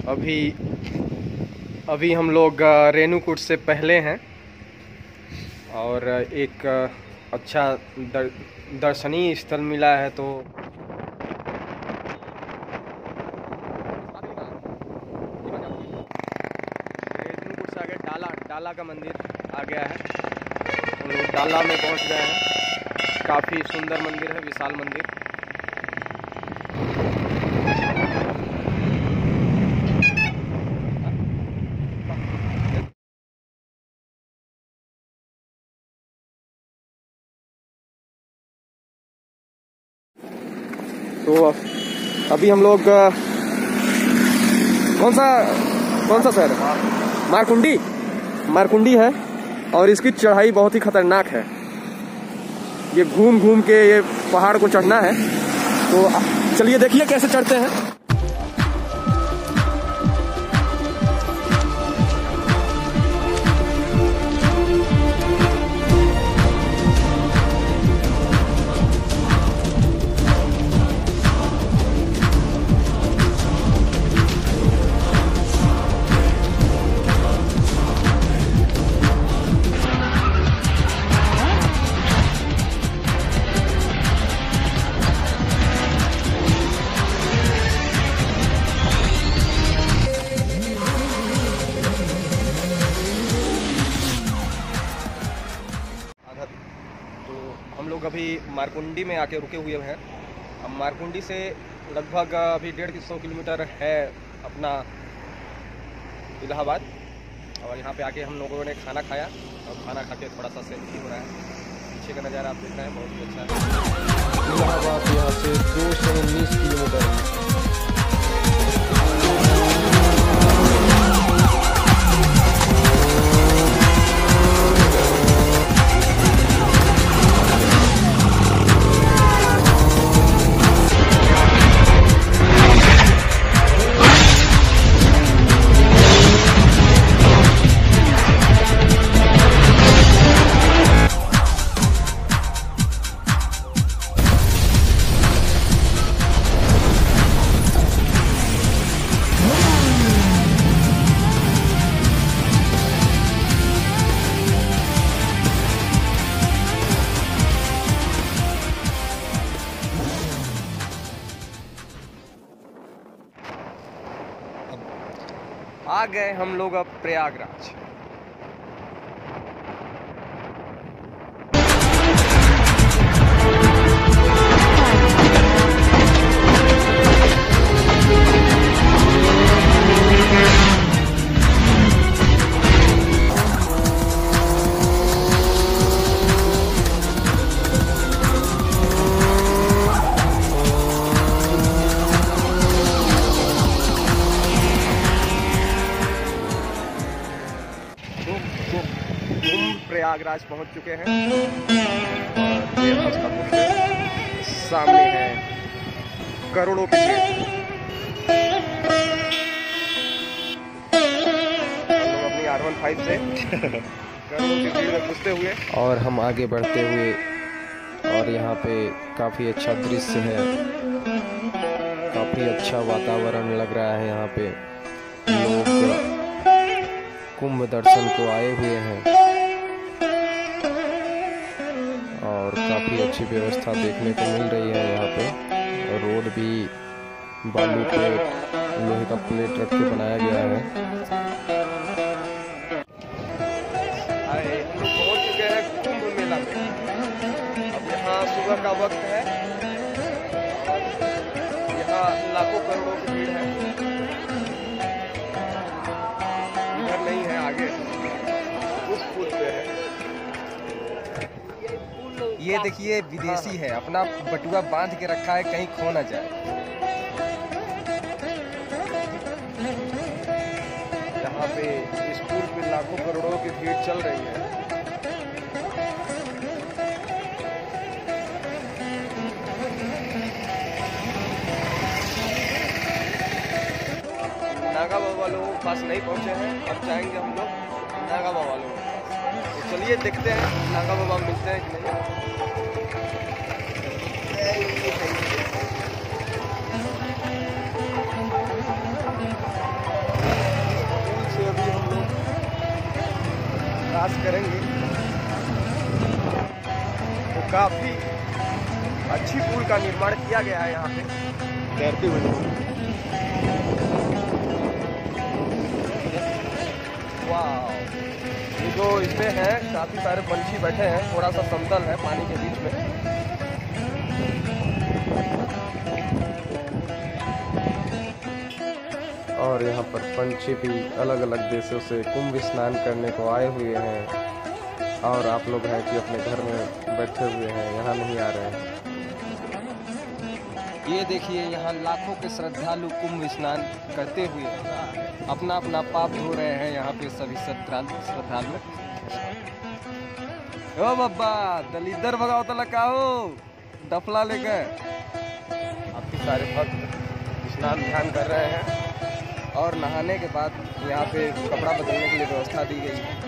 अभी हम लोग रेणुकूट से पहले हैं और एक अच्छा दर्शनीय स्थल मिला है। तो रेणुकूट से आगे डाला का मंदिर आ गया है। हम लोग डाला में पहुंच गए हैं। काफ़ी सुंदर मंदिर है, विशाल मंदिर। तो अभी हम लोग कौन सा शहर है? मारकुंडी है और इसकी चढ़ाई बहुत ही खतरनाक है। ये घूम घूम के ये पहाड़ को चढ़ना है। तो चलिए देखिए कैसे चढ़ते हैं। हम लोग अभी मारकुंडी में आके रुके हुए हैं। अब मारकुंडी से लगभग अभी 150 किलोमीटर है अपना इलाहाबाद। और यहाँ पे आके हम लोगों ने खाना खाया और खाना खा के थोड़ा सा सेल्फी हो रहा है। पीछे का नज़ारा आप देख रहे हैं, बहुत ही अच्छा है। इलाहाबाद यहाँ से 219 किलोमीटर है। आ गए हम लोग अब प्रयागराज। प्रयागराज पहुंच चुके हैं और ये सामने है करोड़ों की अपनी R15 से करोड़ों की भीड़ में घुसते हुए और हम आगे बढ़ते हुए, और यहाँ पे काफ़ी अच्छा दृश्य है, काफ़ी अच्छा वातावरण लग रहा है। यहाँ पे लोग कुंभ दर्शन को आए हुए हैं और काफ़ी अच्छी व्यवस्था देखने को मिल रही है। यहाँ पे रोड भी बालू प्लेट, लोहे का प्लेट रख के बनाया गया है। हम लोग पहुँच चुके हैं कुंभ मेला में। अब यहाँ सुबह का वक्त है और यहाँ लाखों करोड़ों की भीड़ है। इधर नहीं है, आगे उस पुल पे है। ये देखिए विदेशी है, अपना बटुआ बांध के रखा है, कहीं खो ना जाए। यहाँ पे इस पुल पे लाखों करोड़ों की भीड़ चल रही है। नागा बाबा लोगों के पास नहीं पहुँचे हैं, अब जाएंगे हम लोग नागा बाबा लोगों के पास। तो चलिए देखते हैं नागा बाबा मिलते हैं कि नहीं। क्रॉस करेंगे तो काफी अच्छी पुल का निर्माण किया गया है यहाँ पे तैरते हुए। वाह, ये जो इसमें है काफी सारे पंछी बैठे हैं, थोड़ा सा समतल है पानी के बीच में। और यहाँ पर पंछी भी अलग अलग देशों से कुंभ स्नान करने को आए हुए हैं, और आप लोग हैं कि अपने घर में बैठे हुए हैं, यहाँ नहीं आ रहे हैं। ये देखिए, यहाँ लाखों के श्रद्धालु कुंभ स्नान करते हुए अपना अपना पाप धो रहे हैं। यहाँ पे सभी श्रद्धालु। ओ बाबा, दलिदर भगाओ तला का हो डफला लेकर। काफी सारे भक्त स्नान ध्यान कर रहे हैं, और नहाने के बाद यहाँ पे कपड़ा बदलने के लिए व्यवस्था दी गई है।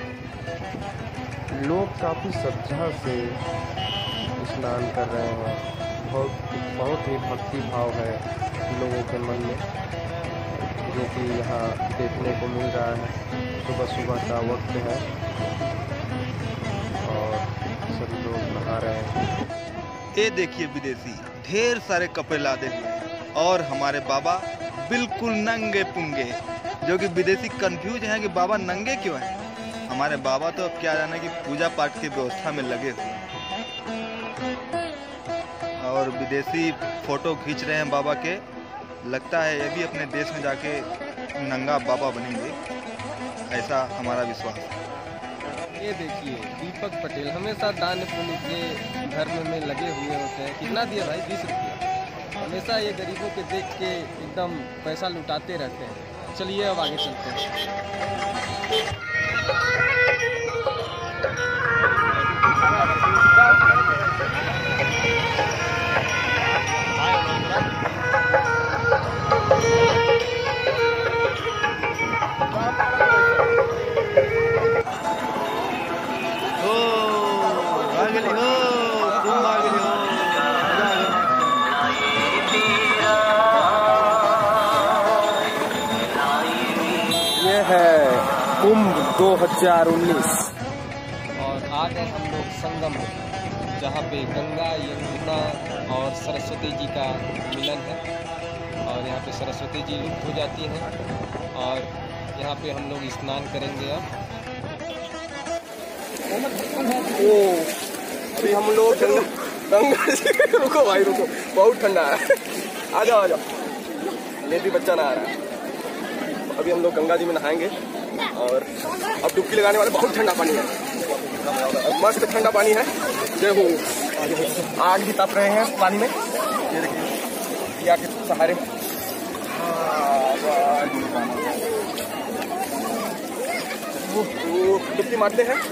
लोग काफी श्रद्धा से स्नान कर रहे हैं। बहुत ही भक्ति भाव है लोगों के मन में, जो कि यहाँ देखने को मिल रहा है। सुबह सुबह का वक्त है और सभी लोग नहा रहे हैं। ये देखिए, विदेशी ढेर सारे कपड़े लादे हुए हैं, और हमारे बाबा बिल्कुल नंगे पुंगे, जो कि विदेशी कंफ्यूज हैं कि बाबा नंगे क्यों हैं। हमारे बाबा तो अब क्या जाना कि पूजा पाठ की व्यवस्था में लगे हुए हैं, और विदेशी फोटो खींच रहे हैं बाबा के। लगता है ये भी अपने देश में जाके नंगा बाबा बनेंगे, ऐसा हमारा विश्वास है। ये देखिए, दीपक पटेल हमेशा दान पुण्य के धर्म में लगे हुए होते हैं। कितना दिया भाई? 20 रुपया। हमेशा ये गरीबों के देख के एकदम पैसा लुटाते रहते हैं। चलिए अब आगे चलते हैं। ये है कुंभ 2019, और आ गए हम लोग संगम में, जहाँ पे गंगा, यमुना और सरस्वती जी का मिलन है। और यहाँ पे सरस्वती जी लुप्त हो जाती हैं, और यहाँ पे हम लोग स्नान करेंगे। अब अभी हम लोग गंगा रुको भाई रुको, बहुत ठंडा है। आ जाओ आ जाओ, लेडी बच्चा नहा रहा है। अभी हम लोग गंगा जी में नहाएंगे, और अब डुबकी लगाने वाले। बहुत ठंडा पानी है, मस्त ठंडा पानी है। देखो आग भी तप रहे हैं पानी में, ये देखिए या के सहारे। डुबकी मारते हैं।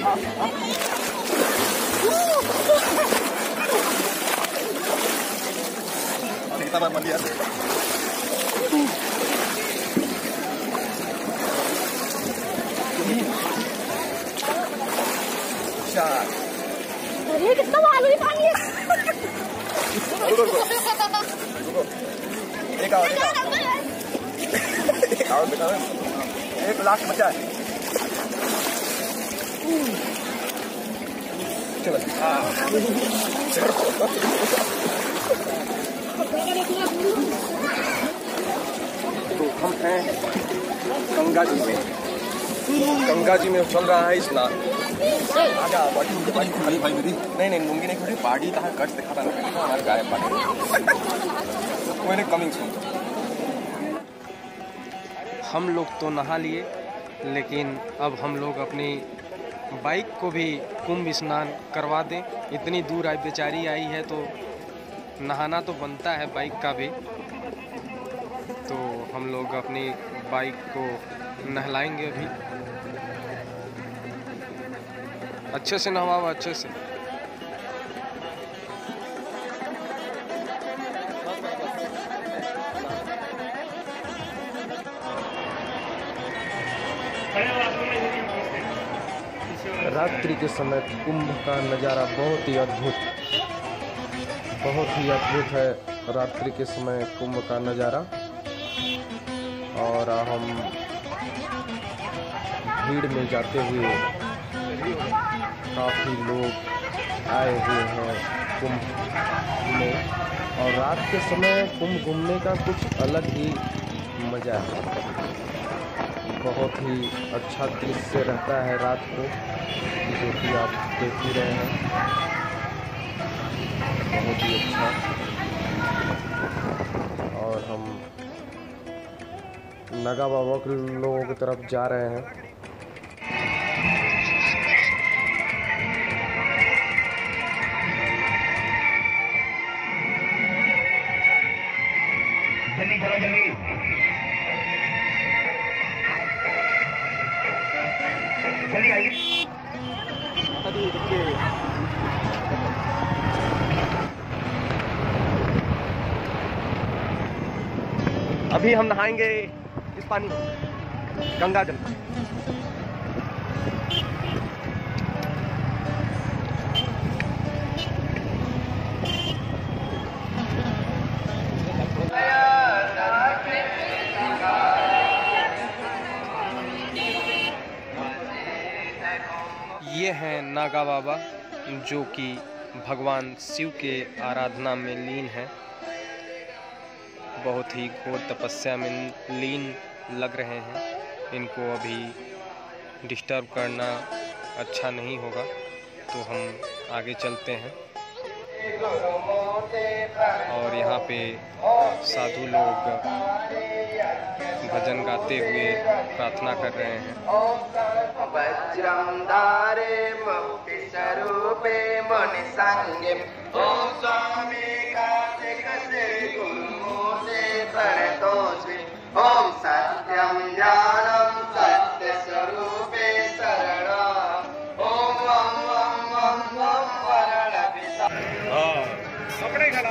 अरे कितना मालूम ही पानी है। एक लाख बचा है। चलो तो हम हैं गंगा जी में। गंगा जी में चल रहा है स्नान। आजा पार्टी खाली भाई मेरी। नहीं लूंगी नहीं, खड़ी पार्टी कहाँ कट दिखाता नहीं हमारे गाय पार्टी। कोई नहीं, कमिंग सून। हम लोग तो नहा लिए, लेकिन अब हम लोग अपनी बाइक को भी कुंभ स्नान करवा दें। इतनी दूर आई बेचारी आई है, तो नहाना तो बनता है बाइक का भी। तो हम लोग अपनी बाइक को नहलाएंगे अभी। अच्छे से नहवाओ, अच्छे से। रात्रि के समय कुंभ का नज़ारा बहुत ही अद्भुत है। रात्रि के समय कुंभ का नज़ारा। और हम भीड़ में जाते हुए काफ़ी लोग आए हुए हैं कुंभ में। और रात के समय कुंभ घूमने का कुछ अलग ही मज़ा है। बहुत ही अच्छा दृश्य रहता है रात को, जो कि आप देख ही रहे हैं। बहुत ही अच्छा। और हम नागा बाबा के लोगों की तरफ जा रहे हैं। अभी हम नहाएंगे इस पानी में, गंगा जल। ये हैं नागा बाबा, जो कि भगवान शिव के आराधना में लीन है। बहुत ही घोर तपस्या में लीन लग रहे हैं। इनको अभी डिस्टर्ब करना अच्छा नहीं होगा, तो हम आगे चलते हैं। और यहाँ पे साधु लोग भजन गाते हुए प्रार्थना कर रहे हैं। वज्रम धारे मुक्ति स्वरूपे मुनि संगे ओम स्वामी कार्तिक से गुरुमूर्ते प्रणतोस्मि ओम सत्यम ज्ञानम सत्य स्वरूपे शरणम ओम वम वम वम वम वरण पिता। अपने खड़ा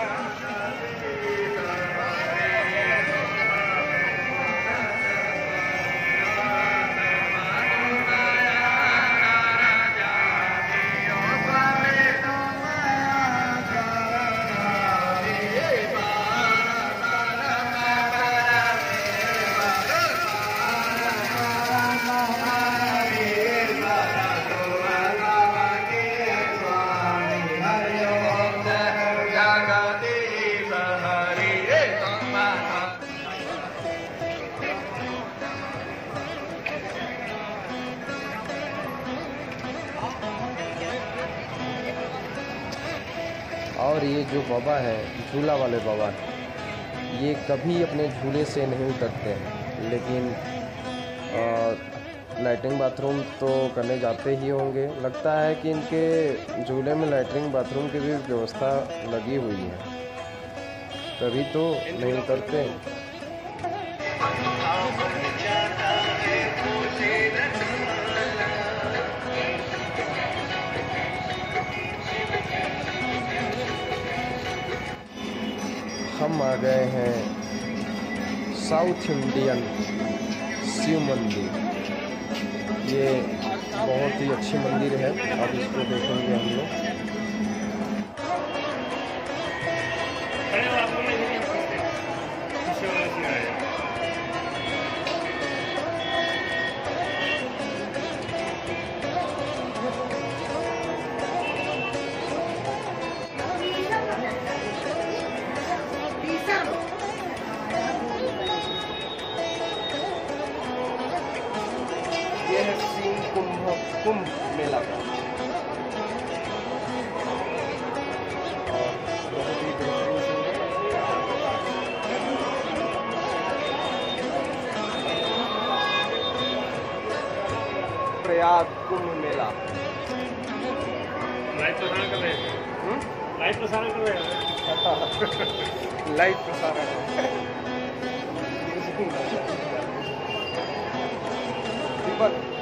और ये जो बाबा है, झूला वाले बाबा, ये कभी अपने झूले से नहीं उतरते हैं, लेकिन लैट्रिन बाथरूम तो करने जाते ही होंगे। लगता है कि इनके झूले में लैट्रिन बाथरूम की भी व्यवस्था लगी हुई है, तभी तो नहीं उतरते। हम आ गए हैं साउथ इंडियन शिव मंदिर। ये बहुत ही अच्छी मंदिर है, अब इसको देखेंगे हम लोग। ये है सीन कुंभ मेला का, और बहुत ही बेहतरीन सीन है। प्रयाग कुंभ मेला लाइव प्रसारण कर रहे हैं। लाइव प्रसारण कर रहे हैं। लाइव प्रसारण